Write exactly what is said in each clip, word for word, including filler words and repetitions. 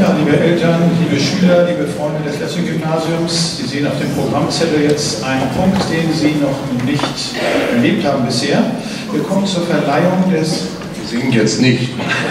Ja, liebe Eltern, liebe Schüler, liebe Freunde des Lessing-Gymnasiums, Sie sehen auf dem Programmzettel jetzt einen Punkt, den Sie noch nicht erlebt haben bisher. Wir kommen zur Verleihung des... Wir singen jetzt nicht.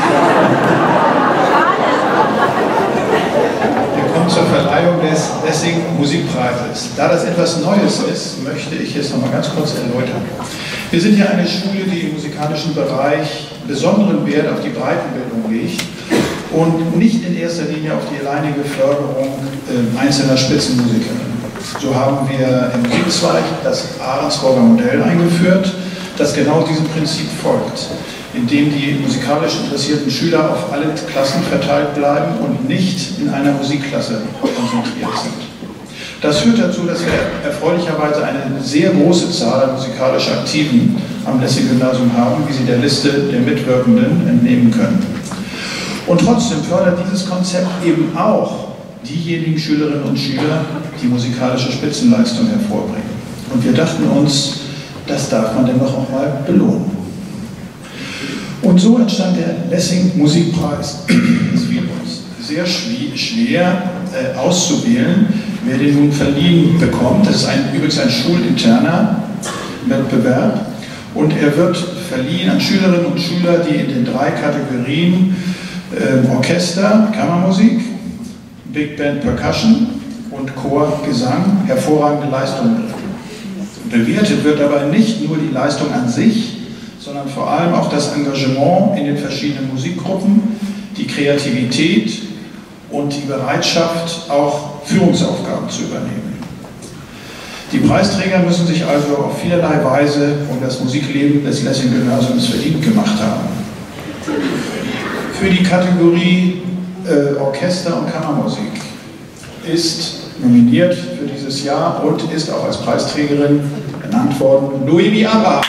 Wir kommen zur Verleihung des Lessing-Musikpreises. Da das etwas Neues ist, möchte ich es noch mal ganz kurz erläutern. Wir sind ja eine Schule, die im musikalischen Bereich besonderen Wert auf die Breitenbildung legt und nicht in erster Linie auf die alleinige Förderung äh, einzelner Spitzenmusikerinnen. So haben wir im Musikzweig das Ahrensburger Modell eingeführt, das genau diesem Prinzip folgt, indem die musikalisch interessierten Schüler auf alle Klassen verteilt bleiben und nicht in einer Musikklasse konzentriert sind. Das führt dazu, dass wir erfreulicherweise eine sehr große Zahl an musikalisch Aktiven am Lessing-Gymnasium haben, wie Sie der Liste der Mitwirkenden entnehmen können. Und trotzdem fördert dieses Konzept eben auch diejenigen Schülerinnen und Schüler, die musikalische Spitzenleistung hervorbringen. Und wir dachten uns, das darf man denn doch auch mal belohnen. Und so entstand der Lessing-Musikpreis. Es fiel uns sehr schwer äh, auszuwählen, wer den nun verliehen bekommt. Das ist ein, übrigens ein schulinterner Wettbewerb. Und er wird verliehen an Schülerinnen und Schüler, die in den drei Kategorien äh, Orchester, Kammermusik, Big Band Percussion und Chor Gesang hervorragende Leistungen bringen. Bewertet wird aber nicht nur die Leistung an sich, sondern vor allem auch das Engagement in den verschiedenen Musikgruppen, die Kreativität und die Bereitschaft, auch Führungsaufgaben zu übernehmen. Die Preisträger müssen sich also auf vielerlei Weise um das Musikleben des Lessing-Gymnasiums verdient gemacht haben. Für die Kategorie äh, Orchester und Kammermusik ist nominiert für dieses Jahr und ist auch als Preisträgerin benannt worden Noemi Abraham.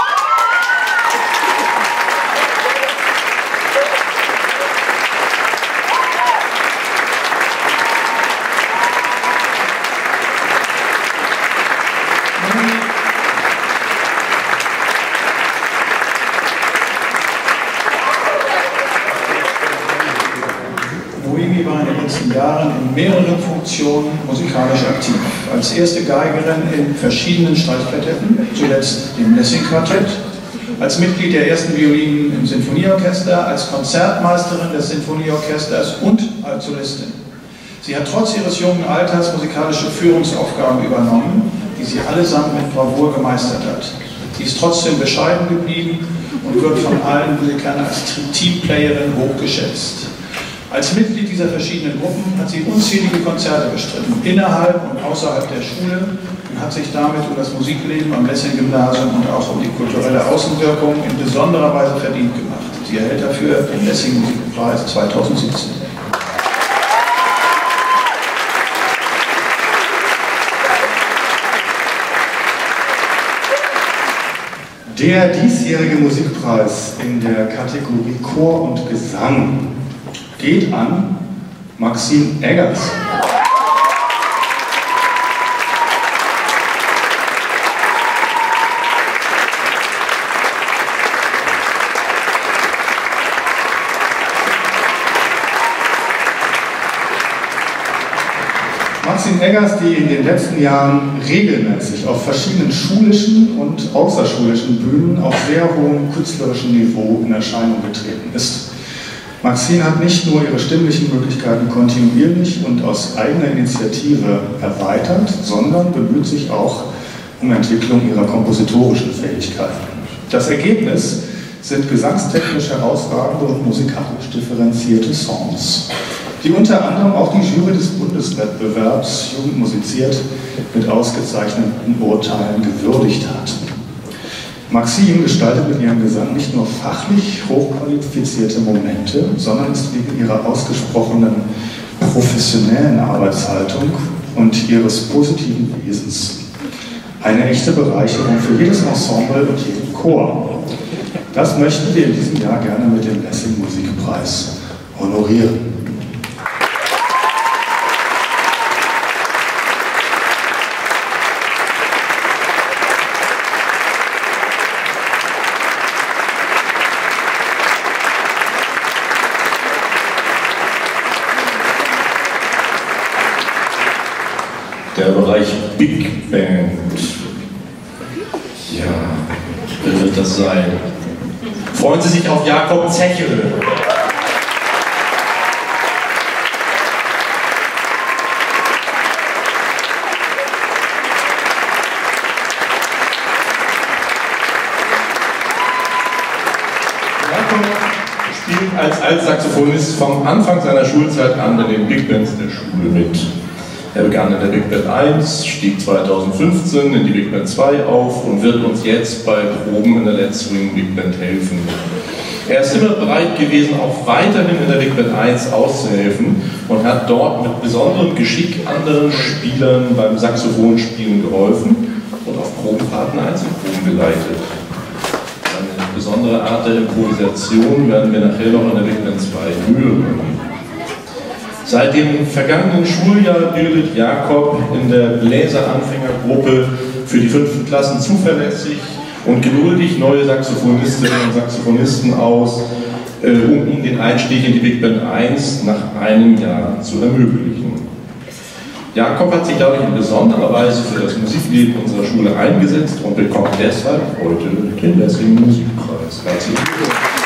Noemi war in den letzten Jahren in mehreren Funktionen musikalisch aktiv. Als erste Geigerin in verschiedenen Streichquartetten, zuletzt dem Lessing-Quartett, als Mitglied der ersten Violinen im Sinfonieorchester, als Konzertmeisterin des Sinfonieorchesters und als Solistin. Sie hat trotz ihres jungen Alters musikalische Führungsaufgaben übernommen, die sie allesamt mit Bravour gemeistert hat. Sie ist trotzdem bescheiden geblieben und wird von allen Musikern als Teamplayerin hochgeschätzt. Als Mitglied dieser verschiedenen Gruppen hat sie unzählige Konzerte bestritten, innerhalb und außerhalb der Schule, und hat sich damit um das Musikleben am Lessing-Gymnasium und auch um die kulturelle Außenwirkung in besonderer Weise verdient gemacht. Sie erhält dafür den Lessing-Musikpreis zweitausendsiebzehn. Der diesjährige Musikpreis in der Kategorie Chor und Gesang geht an Maxine Eggers. Maxine Eggers, die in den letzten Jahren regelmäßig auf verschiedenen schulischen und außerschulischen Bühnen auf sehr hohem künstlerischen Niveau in Erscheinung getreten ist. Maxine hat nicht nur ihre stimmlichen Möglichkeiten kontinuierlich und aus eigener Initiative erweitert, sondern bemüht sich auch um Entwicklung ihrer kompositorischen Fähigkeiten. Das Ergebnis sind gesangstechnisch herausragende und musikalisch differenzierte Songs, die unter anderem auch die Jury des Bundeswettbewerbs Jugend musiziert mit ausgezeichneten Urteilen gewürdigt hat. Maxine gestaltet mit ihrem Gesang nicht nur fachlich hochqualifizierte Momente, sondern ist wegen ihrer ausgesprochenen professionellen Arbeitshaltung und ihres positiven Wesens eine echte Bereicherung für jedes Ensemble und jeden Chor. Das möchten wir in diesem Jahr gerne mit dem Lessing-Musikpreis honorieren. Der Bereich Big Band. Ja, wer wird das sein? Freuen Sie sich auf Jakob Zechel. Spielt als Altsaxophonist vom Anfang seiner Schulzeit an in den Big Bands der Schule mit. Er begann in der Big Band eins, stieg zweitausendfünfzehn in die Big Band zwei auf und wird uns jetzt bei Proben in der Let's Swing Big Band helfen. Er ist immer bereit gewesen, auch weiterhin in der Big Band eins auszuhelfen und hat dort mit besonderem Geschick anderen Spielern beim Saxophonspielen geholfen und auf Probenfahrten Einzelproben geleitet. Eine besondere Art der Improvisation werden wir nachher noch in der Big Band zwei hören. Seit dem vergangenen Schuljahr bildet Jakob in der Bläseranfängergruppe für die fünften Klassen zuverlässig und geduldig neue Saxophonistinnen und Saxophonisten aus, äh, um ihnen den Einstieg in die Big Band eins nach einem Jahr zu ermöglichen. Jakob hat sich dadurch in besonderer Weise für das Musikleben unserer Schule eingesetzt und bekommt deshalb heute den Lessing Musikpreis. Herzlichen Glückwunsch.